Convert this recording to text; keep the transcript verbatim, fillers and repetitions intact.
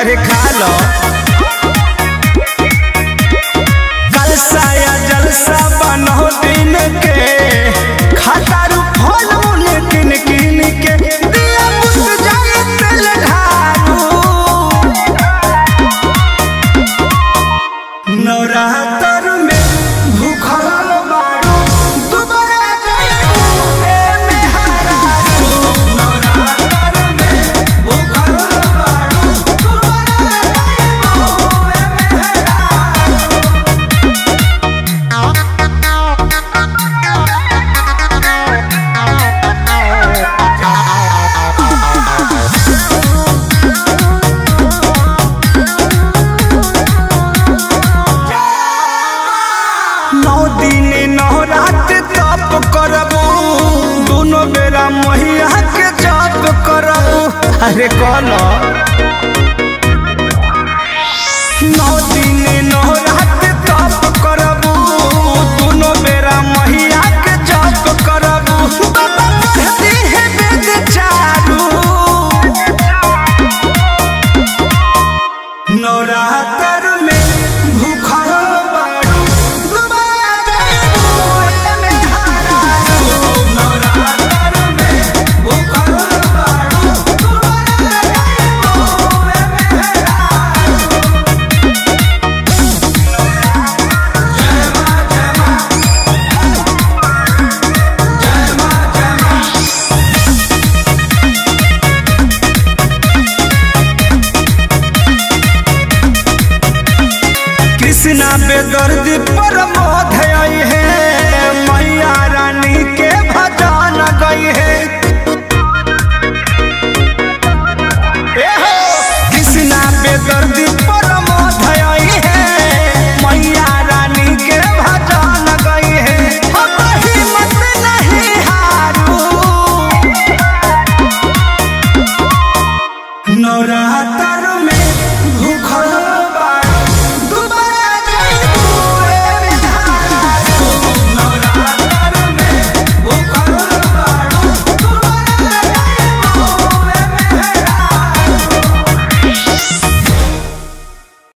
अरे खा लो कलसा या जलसा बनो दिन के खातारू फल मूल किन किन के दिया बुझ जाए तेल ढारू नवरात्र में भूखल बारू दोबारा जाए ए मेहरारू नवरात्र में भूखल बारू दोबारा जाए ए नौ दिन नौ रात तप करबू दोनों बेरा महिया के जप करबू अरे कलो नौ दिन नौ रात तप करबू दोनों बेरा महिया के जप करबू बाबा कहती है वेद चारू नवरात्र में भूखल बारू दोबारा जाएबू ए मेहरारू नवरात्र में भूखल बारू दोबारा जाएबू ए मेहरारू जय मां जय मां जय मां जय मां कृष्णा बेदर्दी परमोध आई है